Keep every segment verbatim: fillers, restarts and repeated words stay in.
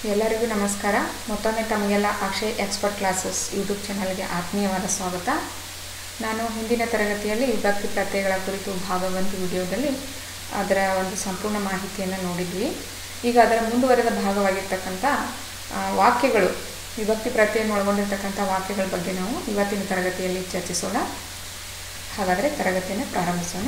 ಎಲ್ಲರಿಗೂ ನಮಸ್ಕಾರ. ಮತ್ತೊಮ್ಮೆ ತಮಗೆಲ್ಲ ಅಕ್ಷಯ್ ಎಕ್ಸ್ಪರ್ಟ್ ಕ್ಲಾಸಸ್ ಯೂಟ್ಯೂಬ್ ಚಾನಲ್ಗೆ ಆತ್ಮೀಯವಾದ ಸ್ವಾಗತ. ನಾನು ಹಿಂದಿನ ತರಗತಿಯಲ್ಲಿ ವಿಭಕ್ತಿ ಪ್ರತ್ಯಯಗಳ ಕುರಿತು ಭಾಗ ಒಂದು ವಿಡಿಯೋದಲ್ಲಿ ಅದರ ಒಂದು ಸಂಪೂರ್ಣ ಮಾಹಿತಿಯನ್ನು ನೋಡಿದ್ವಿ. ಈಗ ಅದರ ಮುಂದುವರೆದ ಭಾಗವಾಗಿರ್ತಕ್ಕಂಥ ವಾಕ್ಯಗಳು, ವಿಭಕ್ತಿ ಪ್ರತ್ಯಯವನ್ನು ಒಳಗೊಂಡಿರ್ತಕ್ಕಂಥ ವಾಕ್ಯಗಳ ಬಗ್ಗೆ ನಾವು ಇವತ್ತಿನ ತರಗತಿಯಲ್ಲಿ ಚರ್ಚಿಸೋಣ. ಹಾಗಾದರೆ ತರಗತಿಯನ್ನು ಪ್ರಾರಂಭಿಸೋಣ.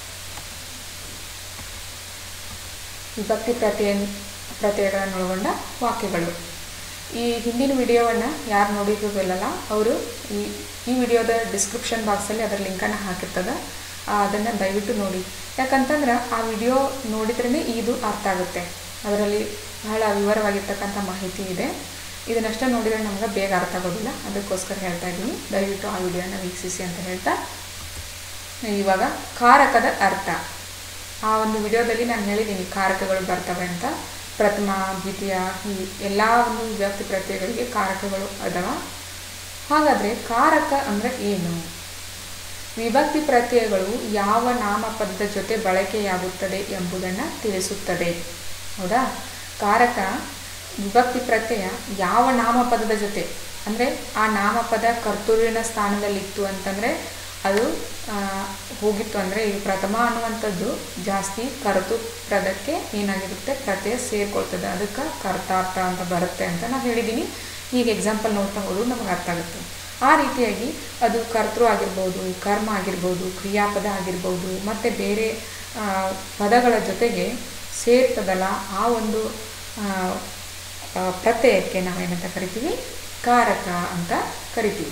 ವಿಭಕ್ತಿ ಪ್ರತ್ಯಯ ಪ್ರತ್ಯಯಗಳನ್ನು ಒಳಗೊಂಡ ವಾಕ್ಯಗಳು. ಈ ಹಿಂದಿನ ವಿಡಿಯೋವನ್ನು ಯಾರು ನೋಡಿರೋದಿಲ್ಲಲ್ಲ ಅವರು ಈ ಈ ವಿಡಿಯೋದ ಡಿಸ್ಕ್ರಿಪ್ಷನ್ ಬಾಕ್ಸಲ್ಲಿ ಅದರ ಲಿಂಕನ್ನು ಹಾಕಿರ್ತದೆ, ಅದನ್ನು ದಯವಿಟ್ಟು ನೋಡಿ. ಯಾಕಂತಂದ್ರೆ ಆ ವಿಡಿಯೋ ನೋಡಿದ್ರೇ ಇದು ಅರ್ಥ ಆಗುತ್ತೆ. ಅದರಲ್ಲಿ ಬಹಳ ವಿವರವಾಗಿರ್ತಕ್ಕಂಥ ಮಾಹಿತಿ ಇದೆ. ಇದನ್ನಷ್ಟೇ ನೋಡಿದರೆ ನಮ್ಗೆ ಬೇಗ ಅರ್ಥ ಆಗೋದಿಲ್ಲ, ಅದಕ್ಕೋಸ್ಕರ ಹೇಳ್ತಾ ಇದ್ದೀನಿ, ದಯವಿಟ್ಟು ಆ ವಿಡಿಯೋನ ವೀಕ್ಷಿಸಿ ಅಂತ ಹೇಳ್ತಾ, ಇವಾಗ ಕಾರಕದ ಅರ್ಥ. ಆ ಒಂದು ವಿಡಿಯೋದಲ್ಲಿ ನಾನು ಹೇಳಿದ್ದೀನಿ ಕಾರಕಗಳು ಬರ್ತವೆ ಅಂತ. ಪ್ರಥಮ, ದ್ವಿತೀಯ, ಈ ಎಲ್ಲ ಒಂದು ವಿಭಕ್ತಿ ಪ್ರತ್ಯಯಗಳಿಗೆ ಕಾರಕಗಳು ಅದಾವ. ಹಾಗಾದರೆ ಕಾರಕ ಅಂದರೆ ಏನು? ವಿಭಕ್ತಿ ಪ್ರತ್ಯಯಗಳು ಯಾವ ನಾಮಪದದ ಜೊತೆ ಬಳಕೆಯಾಗುತ್ತದೆ ಎಂಬುದನ್ನು ತಿಳಿಸುತ್ತದೆ. ಹೌದಾ? ಕಾರಕ ವಿಭಕ್ತಿ ಪ್ರತ್ಯಯ ಯಾವ ನಾಮಪದದ ಜೊತೆ, ಅಂದರೆ ಆ ನಾಮಪದ ಕರ್ತೃವಿನ ಸ್ಥಾನದಲ್ಲಿತ್ತು ಅಂತಂದರೆ ಅದು ಹೋಗಿತ್ತು ಅಂದರೆ ಈಗ ಪ್ರಥಮ ಅನ್ನುವಂಥದ್ದು ಜಾಸ್ತಿ ಕರ್ತೃ ಪದಕ್ಕೆ ಏನಾಗಿರುತ್ತೆ, ಪ್ರತ್ಯಯ ಸೇರ್ಕೊಳ್ತದೆ, ಅದಕ್ಕೆ ಕರ್ತಾರ್ಥ ಅಂತ ಬರುತ್ತೆ ಅಂತ ನಾನು ಹೇಳಿದ್ದೀನಿ. ಈಗ ಎಕ್ಸಾಂಪಲ್ ನೋಡ್ತಾ ಹೋದ್ರು ನಮಗೆ ಅರ್ಥ ಆಗುತ್ತೆ. ಆ ರೀತಿಯಾಗಿ ಅದು ಕರ್ತೃ ಆಗಿರ್ಬೋದು, ಕರ್ಮ ಆಗಿರ್ಬೋದು, ಕ್ರಿಯಾಪದ ಆಗಿರ್ಬೋದು, ಮತ್ತು ಬೇರೆ ಪದಗಳ ಜೊತೆಗೆ ಸೇರ್ತದಲ್ಲ ಆ ಒಂದು ಪ್ರತ್ಯಯಕ್ಕೆ ನಾವೇನಂತ ಕರಿತೀವಿ, ಕಾರಕ ಅಂತ ಕರಿತೀವಿ.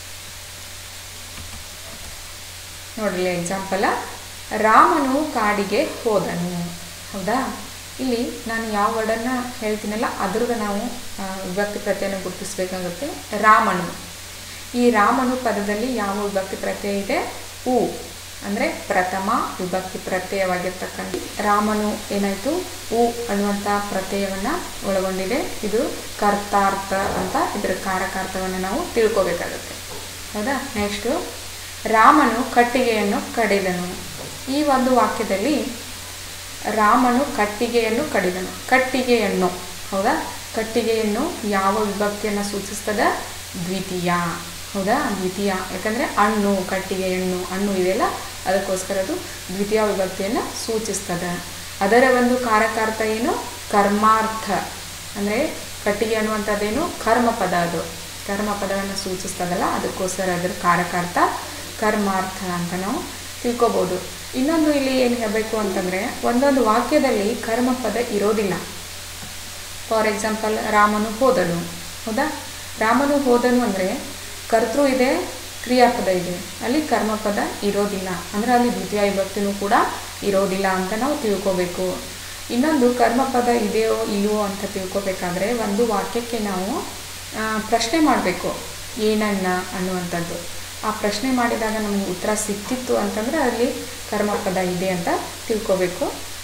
ನೋಡ್ರಿ ಎಕ್ಸಾಂಪಲ, ರಾಮನು ಕಾಡಿಗೆ ಹೋದನು. ಹೌದಾ? ಇಲ್ಲಿ ನಾನು ಯಾವ ವರ್ಡನ್ನು ಹೇಳ್ತೀನಲ್ಲ ಅದ್ರದ್ದು ನಾವು ವಿಭಕ್ತಿ ಪ್ರತ್ಯಯನ ಗುರುತಿಸಬೇಕಾಗುತ್ತೆ. ರಾಮನು, ಈ ರಾಮನು ಪದದಲ್ಲಿ ಯಾವ ವಿಭಕ್ತಿ ಪ್ರತ್ಯಯ ಇದೆ? ಉ, ಅಂದರೆ ಪ್ರಥಮ ವಿಭಕ್ತಿ ಪ್ರತ್ಯಯವಾಗಿರ್ತಕ್ಕಂಥ ರಾಮನು ಏನಾಯಿತು, ಉ ಅನ್ನುವಂಥ ಪ್ರತ್ಯಯವನ್ನು ಒಳಗೊಂಡಿದೆ. ಇದು ಕರ್ತಾರ್ಥ ಅಂತ, ಇದರ ಕಾರಕಾರ್ಥವನ್ನು ನಾವು ತಿಳ್ಕೋಬೇಕಾಗುತ್ತೆ. ಹೌದಾ? ನೆಕ್ಸ್ಟು, ರಾಮನು ಕಟ್ಟಿಗೆಯನ್ನು ಕಡಿದನು. ಈ ಒಂದು ವಾಕ್ಯದಲ್ಲಿ ರಾಮನು ಕಟ್ಟಿಗೆಯನ್ನು ಕಡಿದನು. ಕಟ್ಟಿಗೆಯನ್ನು, ಹೌದಾ? ಕಟ್ಟಿಗೆಯನ್ನು ಯಾವ ವಿಭಕ್ತಿಯನ್ನು ಸೂಚಿಸ್ತದೆ? ದ್ವಿತೀಯ. ಹೌದಾ? ದ್ವಿತೀಯ. ಯಾಕಂದರೆ ಹಣ್ಣು, ಕಟ್ಟಿಗೆ ಹಣ್ಣು ಹಣ್ಣು ಇದೆಯಲ್ಲ, ಅದಕ್ಕೋಸ್ಕರ ಅದು ದ್ವಿತೀಯ ವಿಭಕ್ತಿಯನ್ನು ಸೂಚಿಸ್ತದೆ. ಅದರ ಒಂದು ಕಾರಕಾರ್ಥ ಏನು? ಕರ್ಮಾರ್ಥ. ಅಂದರೆ ಕಟ್ಟಿಗೆ ಅನ್ನುವಂಥದ್ದೇನು? ಕರ್ಮಪದ, ಅದು ಕರ್ಮಪದವನ್ನು ಸೂಚಿಸ್ತದಲ್ಲ, ಅದಕ್ಕೋಸ್ಕರ ಅದರ ಕಾರಕಾರ್ಥ ಕರ್ಮಾರ್ಥ ಅಂತ ನಾವು ತಿಳ್ಕೊಬೋದು. ಇನ್ನೊಂದು ಇಲ್ಲಿ ಏನು ಹೇಳಬೇಕು ಅಂತಂದರೆ, ಒಂದೊಂದು ವಾಕ್ಯದಲ್ಲಿ ಕರ್ಮಪದ ಇರೋದಿಲ್ಲ. ಫಾರ್ ಎಕ್ಸಾಂಪಲ್, ರಾಮನು ಹೋದನು. ಹೌದಾ? ರಾಮನು ಹೋದನು ಅಂದರೆ ಕರ್ತೃ ಇದೆ, ಕ್ರಿಯಾಪದ ಇದೆ, ಅಲ್ಲಿ ಕರ್ಮಪದ ಇರೋದಿಲ್ಲ, ಅಂದರೆ ಅಲ್ಲಿ ದ್ವಿತೀಯ ವಿಭಕ್ತಿನೂ ಕೂಡ ಇರೋದಿಲ್ಲ ಅಂತ ನಾವು ತಿಳ್ಕೊಬೇಕು. ಇನ್ನೊಂದು, ಕರ್ಮಪದ ಇದೆಯೋ ಇಲ್ಲವೋ ಅಂತ ತಿಳ್ಕೊಬೇಕಾದ್ರೆ ಒಂದು ವಾಕ್ಯಕ್ಕೆ ನಾವು ಪ್ರಶ್ನೆ ಮಾಡಬೇಕು, ಏನನ್ನ ಅನ್ನುವಂಥದ್ದು. ಆ ಪ್ರಶ್ನೆ ಮಾಡಿದಾಗ ನಮಗೆ ಉತ್ತರ ಸಿಕ್ತಿತ್ತು ಅಂತಂದರೆ ಅಲ್ಲಿ ಕರ್ಮಪದ ಇದೆ ಅಂತ ತಿಳ್ಕೊಬೇಕು.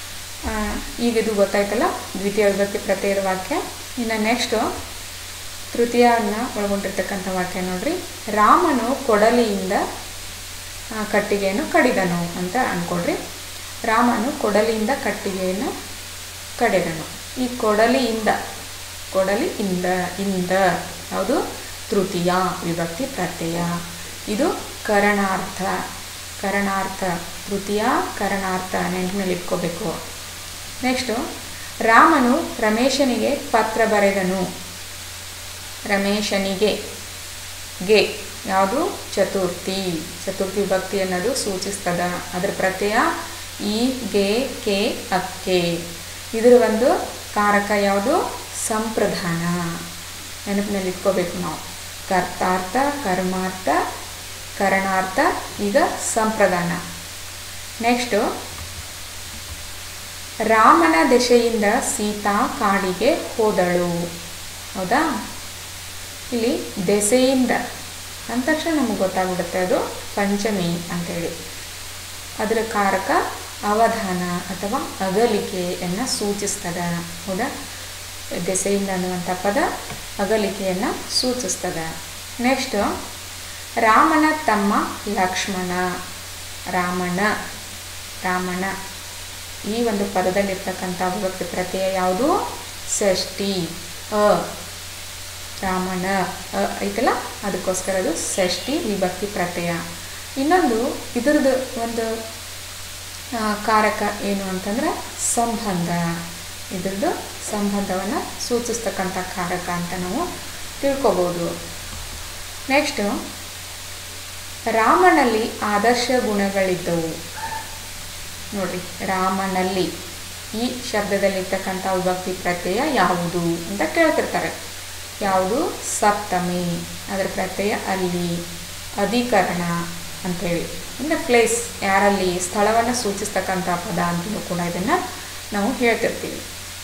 ಈಗ ಇದು ಗೊತ್ತಾಯ್ತಲ್ಲ ದ್ವಿತೀಯ ವಿಭಕ್ತಿ ಪ್ರತ್ಯಯದ ವಾಕ್ಯ. ಇನ್ನು ನೆಕ್ಸ್ಟು ತೃತೀಯವನ್ನು ಒಳಗೊಂಡಿರ್ತಕ್ಕಂಥ ವಾಕ್ಯ ನೋಡ್ರಿ. ರಾಮನು ಕೊಡಲಿಯಿಂದ ಕಟ್ಟಿಗೆಯನ್ನು ಕಡಿದನು ಅಂತ ಅಂದ್ಕೊಳ್ರಿ. ರಾಮನು ಕೊಡಲಿಯಿಂದ ಕಟ್ಟಿಗೆಯನ್ನು ಕಡಿದನು. ಈ ಕೊಡಲಿಯಿಂದ, ಕೊಡಲಿಯಿಂದ ಇಂದ ಯಾವುದು? ತೃತೀಯ ವಿಭಕ್ತಿ ಪ್ರತ್ಯಯ. ಇದು ಕರಣಾರ್ಥ. ಕರಣಾರ್ಥ, ತೃತೀಯ ಕರಣಾರ್ಥ ನೆನಪಿನಲ್ಲಿ ಇಟ್ಕೋಬೇಕು. ನೆಕ್ಸ್ಟು, ರಾಮನು ರಮೇಶನಿಗೆ ಪತ್ರ ಬರೆದನು. ರಮೇಶನಿಗೆ ಗೆ ಯಾವುದು? ಚತುರ್ಥಿ. ಚತುರ್ಥಿ ವಿಭಕ್ತಿ ಅನ್ನೋದು ಸೂಚಿಸ್ತದ. ಅದರ ಪ್ರತ್ಯಯ ಈ, ಗೆ, ಕೆ, ಅಕ್ಕೆ. ಇದರ ಒಂದು ಕಾರಕ ಯಾವುದು? ಸಂಪ್ರದಾನ. ನೆನಪಿನಲ್ಲಿ ಇಟ್ಕೋಬೇಕು ನಾವು. ಕರ್ತಾರ್ಥ, ಕರ್ಮಾರ್ಥ, ಕರಣಾರ್ಥ, ಈಗ ಸಂಪ್ರದಾನ. ನೆಕ್ಸ್ಟು, ರಾಮನ ದೆಸೆಯಿಂದ ಸೀತಾ ಕಾಡಿಗೆ ಹೋದಳು. ಹೌದಾ? ಇಲ್ಲಿ ದೆಸೆಯಿಂದ ಅಂದ ತಕ್ಷಣ ನಮಗೆ ಗೊತ್ತಾಗ್ಬಿಡುತ್ತೆ ಅದು ಪಂಚಮಿ ಅಂತೇಳಿ. ಅದರ ಕಾರಕ ಅವಧಾನ ಅಥವಾ ಅಗಲಿಕೆಯನ್ನು ಸೂಚಿಸ್ತದೆ. ಹೌದಾ? ದೆಸೆಯಿಂದ ಅನ್ನುವಂಥ ಪದ ಅಗಲಿಕೆಯನ್ನು ಸೂಚಿಸ್ತದೆ. ನೆಕ್ಸ್ಟು, ರಾಮನ ತಮ್ಮ ಲಕ್ಷ್ಮಣ. ರಾಮನ, ರಾಮನ ಈ ಒಂದು ಪದದಲ್ಲಿರ್ತಕ್ಕಂಥ ವಿಭಕ್ತಿ ಪ್ರತ್ಯಯ ಯಾವುದು? ಷಷ್ಠಿ. ಅ ರಾಮನ ಅ ಐತಲ್ಲ ಅದಕ್ಕೋಸ್ಕರ ಅದು ಷಷ್ಠಿ ವಿಭಕ್ತಿ ಪ್ರತ್ಯಯ. ಇನ್ನೊಂದು ಇದರದ್ದು ಒಂದು ಕಾರಕ ಏನು ಅಂತಂದ್ರೆ ಸಂಬಂಧ. ಇದ್ರದ್ದು ಸಂಬಂಧವನ್ನು ಸೂಚಿಸ್ತಕ್ಕಂಥ ಕಾರಕ ಅಂತ ನಾವು ತಿಳ್ಕೊಬೋದು. ನೆಕ್ಸ್ಟು ರಾಮನಲ್ಲಿ ಆದರ್ಶ ಗುಣಗಳಿದ್ದವು. ನೋಡ್ರಿ, ರಾಮನಲ್ಲಿ ಈ ಶಬ್ದದಲ್ಲಿರ್ತಕ್ಕಂಥ ವಿಭಕ್ತಿ ಪ್ರತ್ಯಯ ಯಾವುದು ಅಂತ ಕೇಳ್ತಿರ್ತಾರೆ. ಯಾವುದು? ಸಪ್ತಮಿ. ಅದರ ಪ್ರತ್ಯಯ ಅಲ್ಲಿ. ಅಧಿಕರಣ ಅಂಥೇಳಿ ಅಂದರೆ ಪ್ಲೇಸ್, ಯಾರಲ್ಲಿ, ಸ್ಥಳವನ್ನು ಸೂಚಿಸ್ತಕ್ಕಂಥ ಪದ ಅಂತಲೂ ಕೂಡ ಇದನ್ನು ನಾವು ಹೇಳ್ತಿರ್ತೀವಿ.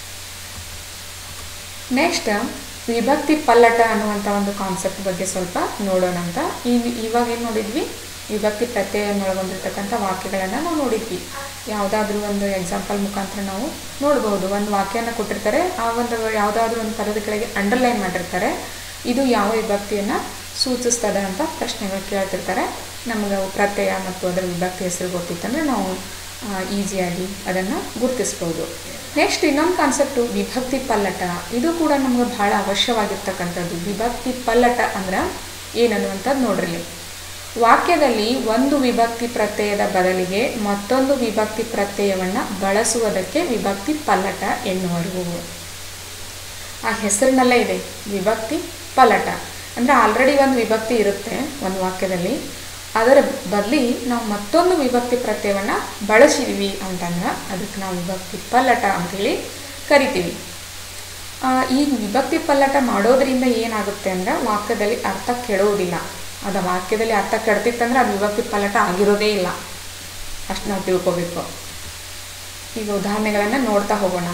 ನೆಕ್ಸ್ಟ್ ವಿಭಕ್ತಿ ಪಲ್ಲಟ ಅನ್ನುವಂಥ ಒಂದು ಕಾನ್ಸೆಪ್ಟ್ ಬಗ್ಗೆ ಸ್ವಲ್ಪ ನೋಡೋಣ ಅಂತ. ಈ ಇವಾಗ ಏನು ನೋಡಿದ್ವಿ, ವಿಭಕ್ತಿ ಪ್ರತ್ಯಯನ್ನೊಳಗೊಂಡಿರ್ತಕ್ಕಂಥ ವಾಕ್ಯಗಳನ್ನು ನಾವು ನೋಡಿದ್ವಿ. ಯಾವುದಾದ್ರೂ ಒಂದು ಎಕ್ಸಾಂಪಲ್ ಮುಖಾಂತರ ನಾವು ನೋಡ್ಬೋದು. ಒಂದು ವಾಕ್ಯನ ಕೊಟ್ಟಿರ್ತಾರೆ, ಆ ಒಂದು ಯಾವುದಾದ್ರೂ ಒಂದು ಪದದ ಕೆಳಗೆ ಅಂಡರ್ಲೈನ್ ಮಾಡಿರ್ತಾರೆ, ಇದು ಯಾವ ವಿಭಕ್ತಿಯನ್ನು ಸೂಚಿಸ್ತದೆ ಅಂತ ಪ್ರಶ್ನೆಗಳು ಕೇಳ್ತಿರ್ತಾರೆ. ನಮಗೆ ಪ್ರತ್ಯಯ ಮತ್ತು ಅದರ ವಿಭಕ್ತಿ ಹೆಸರು ಗೊತ್ತಿತ್ತಂದರೆ ನಾವು ಈಸಿಯಾಗಿ ಅದನ್ನು ಗುರುತಿಸ್ಬೋದು. ನೆಕ್ಸ್ಟ್ ಇನ್ನೊಂದು ಕಾನ್ಸೆಪ್ಟು ವಿಭಕ್ತಿ ಪಲ್ಲಟ. ಇದು ಕೂಡ ನಮ್ಗೆ ಭಾಳ ಅವಶ್ಯವಾಗಿರ್ತಕ್ಕಂಥದ್ದು. ವಿಭಕ್ತಿ ಪಲ್ಲಟ ಅಂದ್ರೆ ಏನನ್ನುವಂಥದ್ದು ನೋಡ್ರಿ. ವಾಕ್ಯದಲ್ಲಿ ಒಂದು ವಿಭಕ್ತಿ ಪ್ರತ್ಯಯದ ಬದಲಿಗೆ ಮತ್ತೊಂದು ವಿಭಕ್ತಿ ಪ್ರತ್ಯಯವನ್ನು ಬಳಸುವುದಕ್ಕೆ ವಿಭಕ್ತಿ ಪಲ್ಲಟ ಎನ್ನುವರು. ಆ ಹೆಸರಿನಲ್ಲೇ ಇದೆ ವಿಭಕ್ತಿ ಪಲ್ಲಟ. ಅಂದರೆ ಆಲ್ರೆಡಿ ಒಂದು ವಿಭಕ್ತಿ ಇರುತ್ತೆ ಒಂದು ವಾಕ್ಯದಲ್ಲಿ, ಅದರ ಬದಲಿ ನಾವು ಮತ್ತೊಂದು ವಿಭಕ್ತಿ ಪ್ರತ್ಯಯವನ್ನು ಬಳಸಿದ್ವಿ ಅಂತಂದ್ರೆ ಅದಕ್ಕೆ ನಾವು ವಿಭಕ್ತಿ ಪಲ್ಲಟ ಅಂಥೇಳಿ ಕರಿತೀವಿ. ಈ ವಿಭಕ್ತಿ ಪಲ್ಲಟ ಮಾಡೋದ್ರಿಂದ ಏನಾಗುತ್ತೆ ಅಂದರೆ ವಾಕ್ಯದಲ್ಲಿ ಅರ್ಥ ಕೆಡುವುದಿಲ್ಲ. ಅದು ವಾಕ್ಯದಲ್ಲಿ ಅರ್ಥ ಕೆಡ್ತಿತ್ತಂದ್ರೆ ಅದು ವಿಭಕ್ತಿ ಪಲ್ಲಟ ಆಗಿರೋದೇ ಇಲ್ಲ. ಅಷ್ಟು ನಾವು ತಿಳ್ಕೊಬೇಕು. ಈಗ ಉದಾಹರಣೆಗಳನ್ನು ನೋಡ್ತಾ ಹೋಗೋಣ.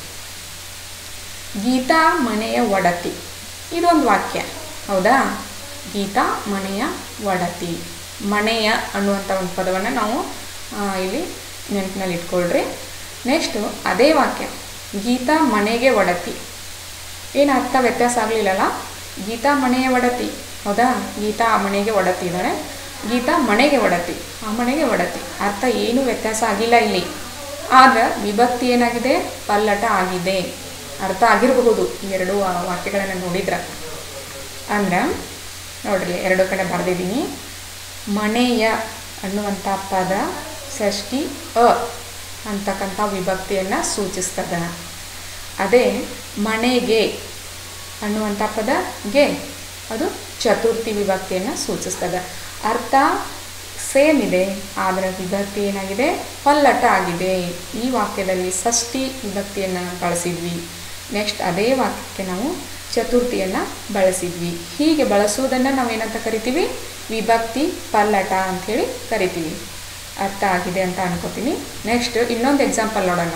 ಗೀತಾ ಮನೆಯ ಒಡತಿ, ಇದೊಂದು ವಾಕ್ಯ ಹೌದಾ. ಗೀತಾ ಮನೆಯ ಒಡತಿ, ಮನೆಯ ಅನ್ನುವಂಥ ಒಂದು ಪದವನ್ನು ನಾವು ಇಲ್ಲಿ ನೆನಪಿನಲ್ಲಿ ಇಟ್ಕೊಳ್ರಿ. ನೆಕ್ಸ್ಟು ಅದೇ ವಾಕ್ಯ ಗೀತಾ ಮನೆಗೆ ಒಡತಿ, ಏನು ಅರ್ಥ ವ್ಯತ್ಯಾಸ ಆಗಲಿಲ್ಲಲ್ಲ. ಗೀತಾ ಮನೆಯ ಒಡತಿ ಹೌದಾ, ಗೀತಾ ಆ ಮನೆಗೆ ಒಡತಿ ಇದ್ದಾಳೆ, ಗೀತಾ ಮನೆಗೆ ಒಡತಿ, ಆ ಮನೆಗೆ ಒಡತಿ, ಅರ್ಥ ಏನು ವ್ಯತ್ಯಾಸ ಆಗಿಲ್ಲ ಇಲ್ಲಿ. ಆದ್ರೆ ವಿಭಕ್ತಿ ಏನಾಗಿದೆ, ಪಲ್ಲಟ ಆಗಿದೆ. ಅರ್ಥ ಆಗಿರಬಹುದು ಈ ಎರಡು ವಾಕ್ಯಗಳನ್ನು ನೋಡಿದ್ರೆ. ಅಂದ್ರೆ ನೋಡ್ರಿ, ಎರಡು ಕಡೆ ಬರೆದಿದ್ದೀನಿ. ಮನೆಯ ಅನ್ನುವಂಥ ಪದ ಷಷ್ಠಿ ಅ ಅಂತಕ್ಕಂಥ ವಿಭಕ್ತಿಯನ್ನು ಸೂಚಿಸ್ತದೆ. ಅದೇ ಮನೆಗೆ ಅನ್ನುವಂಥ ಪದ ಗೆ, ಅದು ಚತುರ್ಥಿ ವಿಭಕ್ತಿಯನ್ನು ಸೂಚಿಸ್ತದೆ. ಅರ್ಥ ಸೇಮ್ ಇದೆ, ಆದರೆ ವಿಭಕ್ತಿ ಏನಾಗಿದೆ, ಪಲ್ಲಟ ಆಗಿದೆ. ಈ ವಾಕ್ಯದಲ್ಲಿ ಷಷ್ಠಿ ವಿಭಕ್ತಿಯನ್ನು ಬಳಸಿದ್ವಿ, ನೆಕ್ಸ್ಟ್ ಅದೇ ವಾಕ್ಯಕ್ಕೆ ನಾವು ಚತುರ್ಥಿಯನ್ನು ಬಳಸಿದ್ವಿ. ಹೀಗೆ ಬಳಸುವುದನ್ನು ನಾವೇನಂತ ಕರಿತೀವಿ, ವಿಭಕ್ತಿ ಪಲ್ಲಟ ಅಂಥೇಳಿ ಕರಿತೀವಿ. ಅರ್ಥ ಆಗಿದೆ ಅಂತ ಅನ್ಕೋತೀನಿ. ನೆಕ್ಸ್ಟ್ ಇನ್ನೊಂದು ಎಕ್ಸಾಂಪಲ್ ನೋಡೋಣ.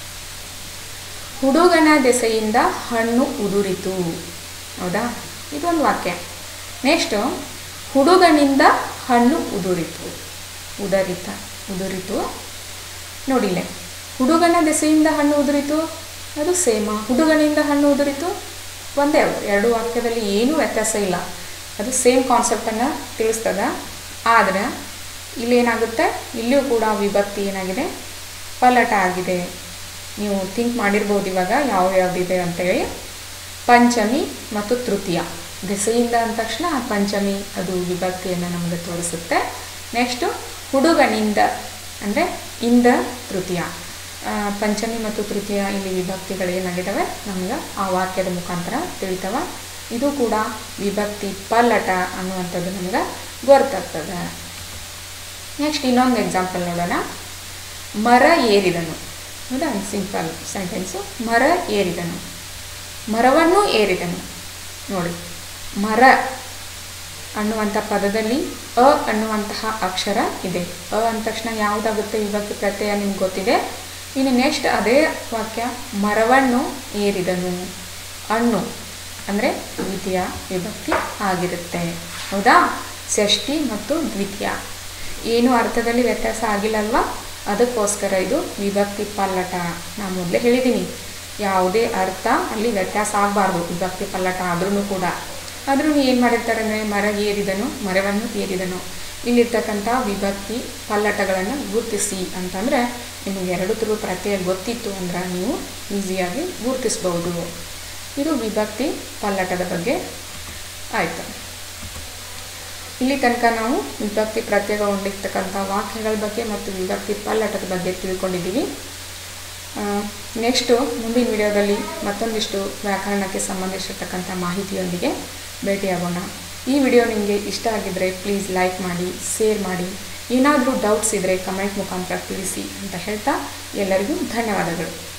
ಹುಡುಗನ ದೆಸೆಯಿಂದ ಹಣ್ಣು ಉದುರಿತು, ಹೌದಾ, ಇದೊಂದು ವಾಕ್ಯ. ನೆಕ್ಸ್ಟು ಹುಡುಗನಿಂದ ಹಣ್ಣು ಉದುರಿತು, ಉದರಿತ ಉದುರಿತು. ನೋಡಿಲ್ಲೇ ಹುಡುಗನ ದೆಸೆಯಿಂದ ಹಣ್ಣು ಉದುರಿತು, ಅದು ಸೇಮ. ಹುಡುಗನಿಂದ ಹಣ್ಣು ಉದುರಿತು ಒಂದೇ, ಎರಡು ವಾಕ್ಯದಲ್ಲಿ ಏನೂ ವ್ಯತ್ಯಾಸ ಇಲ್ಲ, ಅದು ಸೇಮ್ ಕಾನ್ಸೆಪ್ಟನ್ನು ತಿಳಿಸ್ತದ. ಆದರೆ ಇಲ್ಲೇನಾಗುತ್ತೆ, ಇಲ್ಲಿಯೂ ಕೂಡ ವಿಭಕ್ತಿ ಏನಾಗಿದೆ, ಪಲ್ಲಟ ಆಗಿದೆ. ನೀವು ಥಿಂಕ್ ಮಾಡಿರ್ಬೋದು ಇವಾಗ ಯಾವ ಯಾವುದಿದೆ ಅಂತೇಳಿ. ಪಂಚಮಿ ಮತ್ತು ತೃತೀಯ, ದೆಸೆಯಿಂದ ಅಂದ ತಕ್ಷಣ ಪಂಚಮಿ ಅದು ವಿಭಕ್ತಿಯನ್ನು ನಮಗೆ ತೋರಿಸುತ್ತೆ. ನೆಕ್ಸ್ಟು ಹುಡುಗನಿಂದ ಅಂದರೆ ಇಂದ ತೃತೀಯ, ಪಂಚಮಿ ಮತ್ತು ತೃತೀಯ ಇಲ್ಲಿ ವಿಭಕ್ತಿಗಳು ಏನಾಗಿದ್ದಾವೆ ನಮ್ಗೆ ಆ ವಾಕ್ಯದ ಮುಖಾಂತರ ತಿಳಿತವೆ. ಇದು ಕೂಡ ವಿಭಕ್ತಿ ಪಲ್ಲಟ ಅನ್ನುವಂಥದ್ದು ನಮ್ಗೆ ಗೊತ್ತಾಗ್ತದೆ. ನೆಕ್ಸ್ಟ್ ಇನ್ನೊಂದು ಎಕ್ಸಾಂಪಲ್ ನೋಡೋಣ. ಮರ ಏರಿದನು, ಹೌದಾ, ಸಿಂಪಲ್ ಸೆಂಟೆನ್ಸು. ಮರ ಏರಿದನು, ಮರವನ್ನು ಏರಿದನು. ನೋಡಿ, ಮರ ಅನ್ನುವಂಥ ಪದದಲ್ಲಿ ಅ ಅನ್ನುವಂತಹ ಅಕ್ಷರ ಇದೆ. ಅ ಅಂದ ತಕ್ಷಣ ಯಾವುದಾಗುತ್ತೆ ವಿಭಕ್ತಿ ಪ್ರತ್ಯಯ ನಿಮ್ಗೆ ಗೊತ್ತಿದೆ. ಇನ್ನು ನೆಕ್ಸ್ಟ್ ಅದೇ ವಾಕ್ಯ ಮರವನ್ನು ಏರಿದನು, ಅಣ್ಣು ಅಂದರೆ ದ್ವಿತೀಯ ವಿಭಕ್ತಿ ಆಗಿರುತ್ತೆ, ಹೌದಾ. ಷಷ್ಠಿ ಮತ್ತು ದ್ವಿತೀಯ ಏನು ಅರ್ಥದಲ್ಲಿ ವ್ಯತ್ಯಾಸ ಆಗಿಲ್ಲಲ್ವಾ, ಅದಕ್ಕೋಸ್ಕರ ಇದು ವಿಭಕ್ತಿ ಪಲ್ಲಟ. ನಾನು ಮೊದಲೇ ಹೇಳಿದ್ದೀನಿ, ಯಾವುದೇ ಅರ್ಥ ಅಲ್ಲಿ ವ್ಯತ್ಯಾಸ ಆಗಬಾರ್ದು ವಿಭಕ್ತಿ ಪಲ್ಲಟ ಆದ್ರೂ ಕೂಡ. ಆದ್ರೂ ಏನು ಮಾಡಿರ್ತಾರೆ ಅಂದರೆ ಮರ ಏರಿದನು, ಮರವನ್ನು ಏರಿದನು, ಇಲ್ಲಿರ್ತಕ್ಕಂಥ ವಿಭಕ್ತಿ ಪಲ್ಲಟಗಳನ್ನು ಗುರುತಿಸಿ ಅಂತಂದರೆ ನಿಮಗೆ ಎರಡು ತುಳು ಪ್ರತ್ಯಯ ಗೊತ್ತಿತ್ತು ಅಂದ್ರೆ ನೀವು ಈಸಿಯಾಗಿ ಗುರುತಿಸ್ಬೋದು. ಇದು ವಿಭಕ್ತಿ ಪಲ್ಲಟದ ಬಗ್ಗೆ ಆಯಿತು. ಇಲ್ಲಿ ತನಕ ನಾವು ವಿಭಕ್ತಿ ಪ್ರತ್ಯಯಗೊಂಡಿರ್ತಕ್ಕಂಥ ವಾಕ್ಯಗಳ ಬಗ್ಗೆ ಮತ್ತು ವಿಭಕ್ತಿ ಪಲ್ಲಟದ ಬಗ್ಗೆ ತಿಳ್ಕೊಂಡಿದ್ದೀವಿ. ನೆಕ್ಸ್ಟು ಮುಂದಿನ ವಿಡಿಯೋದಲ್ಲಿ ಮತ್ತೊಂದಿಷ್ಟು ವ್ಯಾಕರಣಕ್ಕೆ ಸಂಬಂಧಿಸಿರ್ತಕ್ಕಂಥ ಮಾಹಿತಿಯೊಂದಿಗೆ ಭೇಟಿಯಾಗೋಣ. ಈ ವಿಡಿಯೋ ನಿಮಗೆ ಇಷ್ಟ ಆಗಿದ್ದರೆ ಪ್ಲೀಸ್ ಲೈಕ್ ಮಾಡಿ, ಶೇರ್ ಮಾಡಿ. ಏನಾದರೂ ಡೌಟ್ಸ್ ಇದ್ದರೆ ಕಮೆಂಟ್ ಮುಖಾಂತರ ತಿಳಿಸಿ ಅಂತ ಹೇಳ್ತಾ ಎಲ್ಲರಿಗೂ ಧನ್ಯವಾದಗಳು.